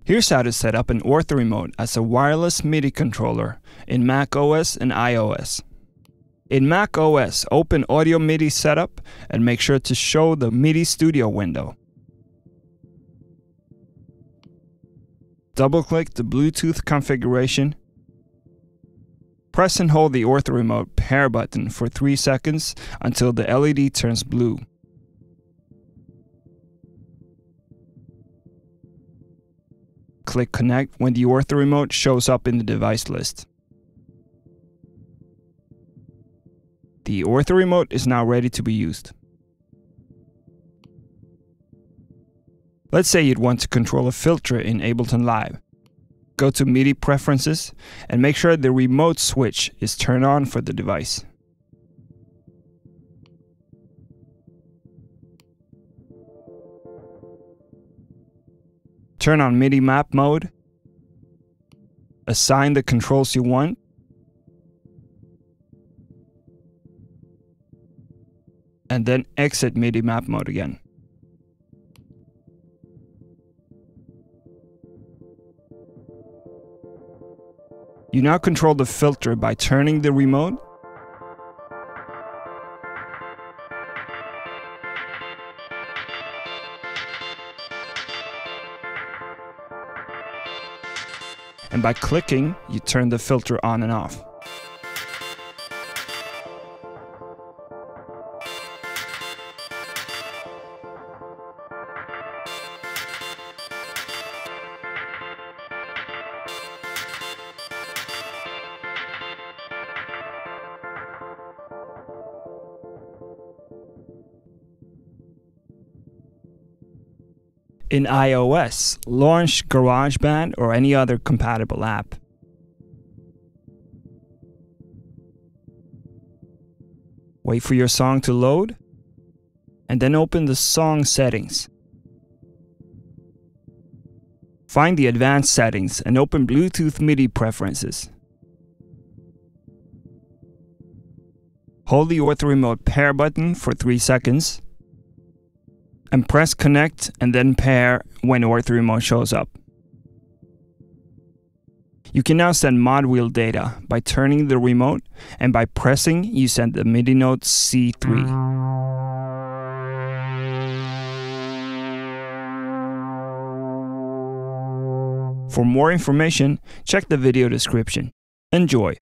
Here's how to set up an ortho remote as a wireless MIDI controller in Mac OS and iOS. In Mac OS, open Audio MIDI Setup and make sure to show the MIDI Studio window. Double-click the Bluetooth configuration. Press and hold the ortho remote pair button for 3 seconds until the LED turns blue. Click Connect when the ortho remote shows up in the device list. The ortho remote is now ready to be used. Let's say you'd want to control a filter in Ableton Live. Go to MIDI Preferences and make sure the remote switch is turned on for the device. Turn on MIDI map mode. Assign the controls you want. And then exit MIDI map mode again. You now control the filter by turning the remote and by clicking, you turn the filter on and off. In iOS, launch GarageBand or any other compatible app. Wait for your song to load, and then open the song settings. Find the advanced settings and open Bluetooth MIDI preferences. Hold the ortho remote pair button for 3 seconds. And press connect and then pair when ortho remote shows up. You can now send mod wheel data by turning the remote, and by pressing you send the MIDI note C3. For more information, check the video description. Enjoy!